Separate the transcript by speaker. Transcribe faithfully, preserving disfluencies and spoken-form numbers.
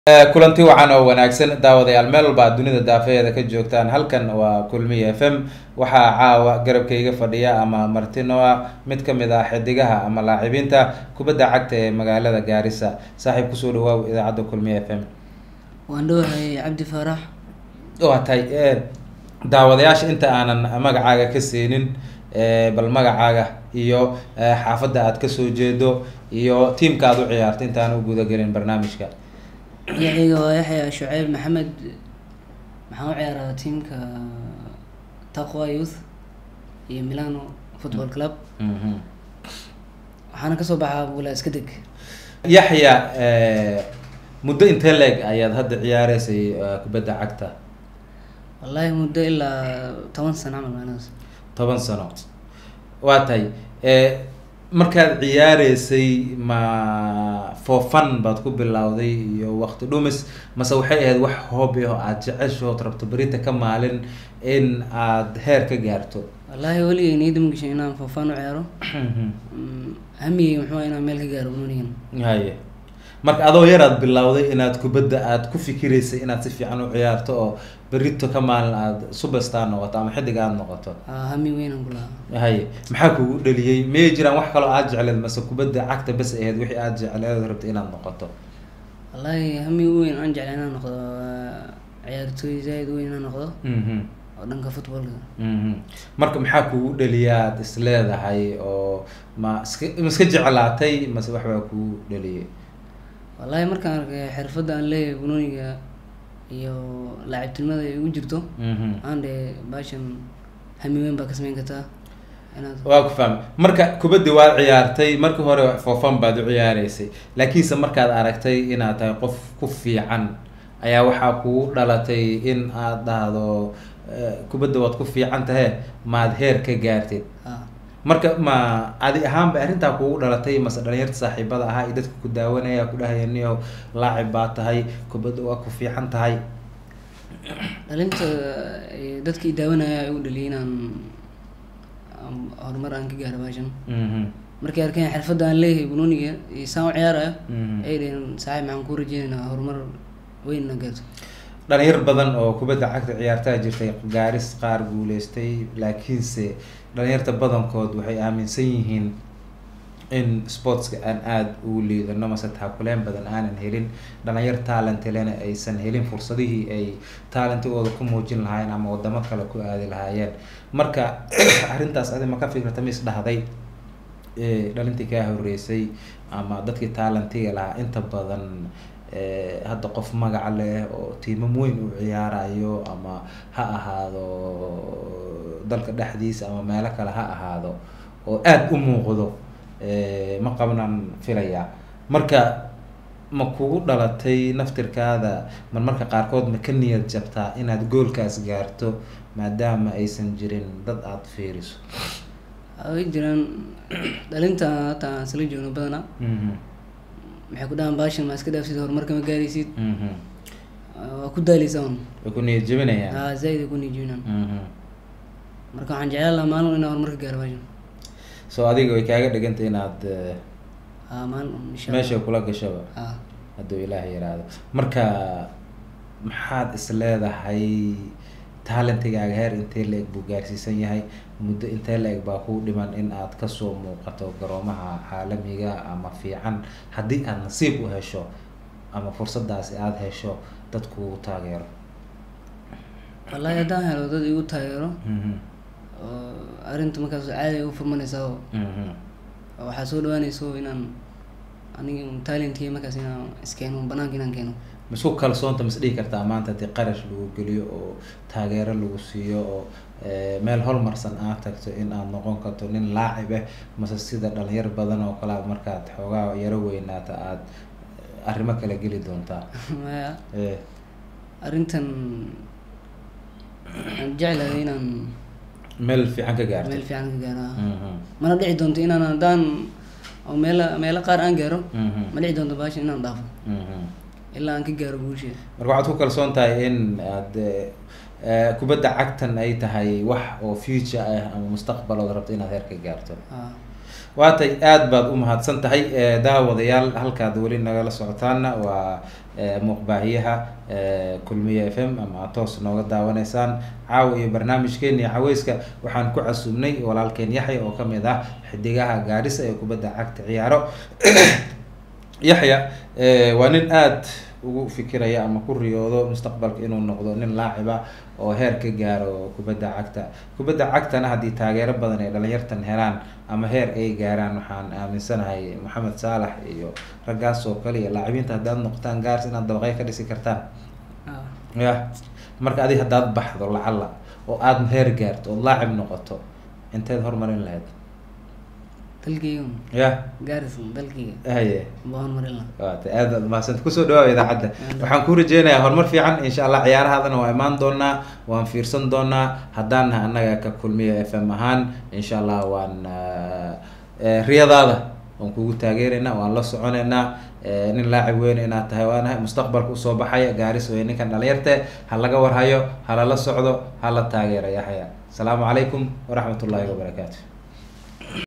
Speaker 1: kulanti wacan oo wanaagsan daawadayaal meel walba dunida daafeeda ka joogtaan halkan waa Kulmiye F M waxaa caawa garabkayga fadhiya ama martino ah mid kamid ah xidigaha ama laacibiinta kubadda cagta ee magaalada Gaarisa saaxiib ku soo dhawaaw idaacada Kulmiye F M
Speaker 2: waan dhawahay Cabdi Farax
Speaker 1: oo tay ee daawadayaasha inta aanan magacaaga ka seenin ee bal magacaaga iyo xaafada aad ka soo jeedo iyo teamka aad u ciyaartay intaan u guda galin barnaamijka
Speaker 2: يحيى ويحيى شعيب محمد محمد عيار تيمك تقوى يوث هي ميلانو فوتبول كلاب waxaan ka soo baxaa wala iska deg
Speaker 1: Yaxya ee muddo intee leeg ayaad hadda ciyaareysay kubadda cagta
Speaker 2: wallahi muddo ilaa toban sano amal maanas
Speaker 1: toban sano waa tay ee markaad ciyaareysay ma for fun baad ku bilowday iyo waqti dhumis mase waxay ahayd wax hobby oo aad jecesho rabto barita ka maalin in aad heer ka gaarto
Speaker 2: wallahi wali inay dum gashay inaan for fun u ciyaaro hami muxuu inaan meel ka gaaro ununigan
Speaker 1: haye marka adoo yaraad bilowday inaad kubadda aad ku fikireysay inaad si fiican u ciyaarto oo barito ka maalin aad superstar noqoto ama xidig aad noqoto
Speaker 2: hami weyn aan kula
Speaker 1: haye maxaa kugu dhaliyay ma jiraan wax kale oo aad jecleed mase kubadda cagta bas ahayd wixii aad jecleed rabto inaad noqoto
Speaker 2: wallahi hami weyn aan jeclaa inaan noqdo ciyaartoy zaid weyn inaan noqdo mhm oo dhanka footballka
Speaker 1: mhm marka maxaa kugu dhaliyaad isleedahay oo ma iska jeclaatay mase wax baa kugu dhaliyay
Speaker 2: wallahi markaan arkay xirfadda aan leeyahay bunoniga iyo laacibtinimada ay ugu jirto aan de baashan hami weyn baa ka sameyn kartaa inaad
Speaker 1: waa ku fahmay marka kubadda waa ciyaartay markii hore for fun baad u ciyaareysay laakiinse markaad aragtay inaad tahay qof ku fiican ayaa waxaa kugu dhalatay in aad dhahdo kubadda waad ku fiican tahay maad heer ka gaartid marka ma adi ahaan ba arrinta kugu dhalatay mas dhalinyarta saaxiibada ahaa ee dadku ku daawanaya ku dhahayeen laacib baa tahay kubadda waa ku fiican tahay
Speaker 2: dhalinta dadkii daawanaya ay u dhaliyeen horumar aan ka gaaro baashan markay arkeen xirfadda aan leeyahay bunoniga iyo saan u ciyaarayo ay dhaheen saaxiib maxaan ku rajeynaynaa horumar weyn na gaarto
Speaker 1: dhalinyar badan oo kubadda cagta ciyaartaa jirtay gaaris qaar guuleystay laakiinse dhalinyarta badankood waxay aaminsan yihiin in sportska aan aada ugu liidano mase taakuleen badan aanan helin dhalinyar talent lena aysan helin fursadihii ay talentigooda ku muujin lahaayeen ama wadamo kale ku aadi lahaayeen marka arrintaas adi ma ka fikirta ma is dhahday dhalintii kaa horeysay ama dadkii talentiga lahaa inta badan hadda qof magac leh oo tiimam weyn u ciyaarayo ama ha ahaado dalka dhexdiisa ama meelo kale ha ahaado oo aad u muuqdo ma qabnaan filaya marka ma kugu dhalatay naftirkaada mar marka qaarkood ma ka niyad jabtaa inaad goolkaas gaarto maadaama aysan jirin dad aad fiiriso
Speaker 2: ay jiraan dhalinta taa sala joogno badana maxay ku dhahan baashan ma iska dhaafsid horumarka ma gaaraysid waa ku daaleysaa
Speaker 1: way ku niyad jabinayaan
Speaker 2: haa zaid ku niyad jabinayaan marka waxaan jeclaan lahaa maalin inaan horumarka gaaro baashan
Speaker 1: soo adiga way kaaga dhigantay inaad
Speaker 2: haa maalin
Speaker 1: meesha kula gashaba hadduu ilaahay yiraahdo marka maxaad is leedahay talentigaaga heer intee la-eg buu gaarsiisan yahay muddo intee la-eg baa kuu dhiman in aad kasoo muuqato garoomaha caalamiga ama fiican haddii aad nasiib u hesho ama fursadaasi aada hesho dad kugu taageero
Speaker 2: wallahi haddaan helo dad igu taageero arrinta markaas caadi ay u furmanaysaa waxaa soo dhawaanayso inaan aniga talentkii markaas inaan iskeeno banaanka inaan keeno
Speaker 1: masku kalsoonta mas dhihi kartaa maanta haddii qarash lagu geliyo oo taageero lagu siiyo oo meel holmarsan aad tagto in aad noqon karto nin laacib ah mase sida dhalinyar badan oo kale markaad xoogaa yaro weynaata aad arrimo kala geli doontaa
Speaker 2: maya arrintan aan jeclahay inaan
Speaker 1: meel fiican ka gaarto
Speaker 2: meel fiican ka gaaro mana dhici doonto inaan haddaan oo meela meelo qaar aan gaaro ma dhici doonto baashan inaan dhaafo ilaa aan ka gaaro guusha
Speaker 1: marka waxaad ku kalsoon tahay in aad kubadda cagtan ay tahay wax oo future ah ama mustaqbal oo rabto inaad heer ka gaarto waatay aad baad u mahadsan tahay daawadayaal halkaad weli nagala socotaana waa muuqbaahiyaha kulmiye f m ama toos nooga daawanaysaan caawa iyo barnaamijkeeni caweyska waxaan ku casuumnay walaalkeen Yaxya oo kamid ah xidigaha Gaarisa ee kubadda cagta ciyaaro Yaxya waa nin aad ugu fikiraya ama ku riyoodo mustaqbalka inuu noqdo nin laacib ah oo heer ka gaaro kubadda cagta kubadda cagtana haddii taageero badan ay dhalinyartan helaan ama heer ay gaaraan waxaan aaminsanahay Maxamed Saalax iyo raggaas oo kale iyo laacibiinta haddaad noqotaan Gaaris inaad dabaqay ka dhisi kartaan ya marka adi haddaad baxdo lacala oo aad heer gaarto oo laacib noqoto inteed horumarin lahayd
Speaker 2: dalkayga
Speaker 1: ya
Speaker 2: Gaaris dalkayga
Speaker 1: haye
Speaker 2: baan marin la
Speaker 1: waata aad maasan kusoo dhawaad idaacadda waxaan ku rajeynayaa horumar fiican insha Allah ciyaarahaadana waa imaan doonaa waan fiirsan doonaa haddaan annaga ka kulmiyo f m ahaan insha Allah waan riyadaada waan kugu taageeraynaa waan la soconaynaa nin laacib weyn inaad tahay waanahay mustaqbalka usoo baxaya Gaaris way ninkan dhalinyarte ha laga warhayo ha la socdo ha la taageero Yaxya asalaamu calaykum waraxmatullaahi wabarakaatu